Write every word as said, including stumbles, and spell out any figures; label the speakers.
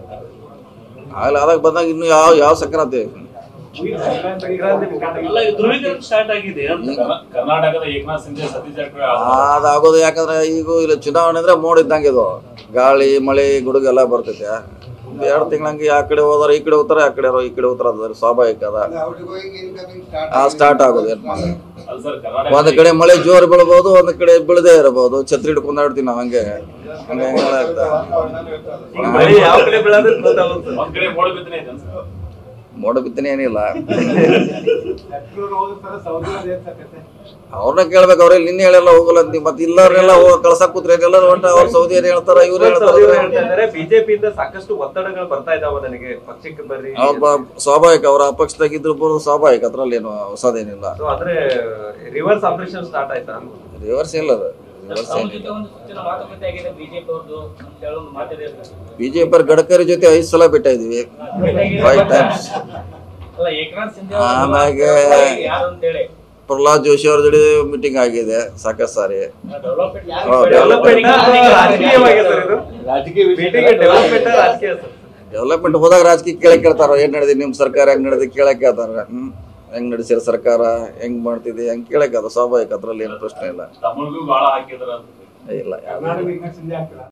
Speaker 1: ಆಗಲ್ಲ ಅದಾಗ ಬಂದಾಗ ಇನ್ನು ಯಾವ ಯಾವ ಸಕ್ರಾಂತಿ ಅದಾಗೋದು. ಯಾಕಂದ್ರೆ ಈಗ ಇಲ್ಲಿ ಚುನಾವಣೆ ಅಂದ್ರೆ ಮೋಡ ಇದ್ದಂಗೆ ಇದು, ಗಾಳಿ ಮಳೆ ಗುಡುಗು ಎಲ್ಲ ಬರ್ತೈತೆ. ಎರಡು ತಿಂಗಳಂಗೆ ಆ ಕಡೆ ಹೋದ್ರೆ ಈ ಕಡೆ ಹೋಗ್ತಾರೆ, ಆ ಕಡೆ ಈ ಕಡೆ ಹೋಗ್ತಾರೆ, ಅದ್ರ ಸ್ವಾಭಾವಿಕ ಅದ. ಆ ಸ್ಟಾರ್ಟ್ ಆಗೋದು ಏನ್ ಮಾಡ, ಒಂದ್ ಕಡೆ ಮಳೆ ಜೋರು ಬೀಳ್ಬಹುದು, ಒಂದ್ ಕಡೆ ಬೀಳದೇ ಇರಬಹುದು. ಛತ್ರಿ ಹಿಡ್ಕೊಂಡು ಆಡ್ತೀವಿ ನಾವ್ ಹಂಗೆ ಹಂಗೆ ಮೋಡ ಬಿತ್ತನೆ ಏನಿಲ್ಲ. ಅವ್ರನ್ನ ಕೇಳ್ಬೇಕು, ಅವ್ರಲ್ಲಿ ನಿನ್ನೆ ಹೇಳಲ್ಲ ಹೋಗಲ್ಲ ಅಂತ. ಮತ್ತೆ ಇಲ್ಲವ್ರೆಲ್ಲ ಕಳ್ಸಕ್ ಕೂತ್ರೆ ಎಲ್ಲರೂ ಒಟ್ಟು ಅವ್ರು ಸೌದಿ ಏನ್ ಹೇಳ್ತಾರ, ಇವ್ರು ಹೇಳ್ತಾರೆ.
Speaker 2: ಬಿಜೆಪಿಯಿಂದ ಸಾಕಷ್ಟು ಒತ್ತಡಗಳು ಬರ್ತಾ ಇದಾವ ನನಗೆ ಪಕ್ಷಕ್ಕೆ ಬರ್ರಿ.
Speaker 1: ಅವ್ರ ಸ್ವಾಭಾವಿಕ, ಅವ್ರ ಅಪಕ್ಷದಾಗಿದ್ರು ಬರೋದು ಸ್ವಾಭಾವಿಕ, ಅದ್ರಲ್ಲಿ ಏನು ಹೊಸದೇನಿಲ್ಲ.
Speaker 2: ಆದ್ರೆ ರಿವರ್ಸ್ ಆಪರೇಷನ್ ಸ್ಟಾರ್ಟ್ ಆಯ್ತಾ?
Speaker 1: ರಿವರ್ಸ್ ಇಲ್ಲ, ಅದು ಬಿಜೆಪಿ ಗಡ್ಕರಿ ಜೊತೆ ಐದು ಸಲ ಭೇಟಿ ಇದೀವಿ, ಫೈವ್ ಟೈಮ್ಸ್. ಆಮ್ಯಾಗೆ ಪ್ರಹ್ಲಾದ್ ಜೋಶಿ ಅವ್ರ ಜೊತೆ ಮೀಟಿಂಗ್ ಆಗಿದೆ ಸಾಕಷ್ಟು ಸಾರಿ. ಡೆವಲಪ್ಮೆಂಟ್ ಹೋದಾಗ ರಾಜಕೀಯ ಕೇಳಕ್ ಕೇಳ್ತಾರ, ಏನ್ ನಡೆದಿ ನಿಮ್ ಸರ್ಕಾರ ಹೆಂಗ್ ನಡೆದಿ ಕೇಳಕ್ ಕೇಳ್ತಾರ. ಹ್ಮ್ ಹೆಂಗ್ ನಡೆಸಿರ ಸರ್ಕಾರ, ಹೆಂಗ್ ಮಾಡ್ತಿದ್ವಿ ಹೆಂಗ್ ಕೇಳಕ್, ಅದು ಸ್ವಾಭಾವಿಕ, ಅದ್ರಲ್ಲಿ ಏನು ಪ್ರಶ್ನೆ ಇಲ್ಲ. ಇಲ್ಲ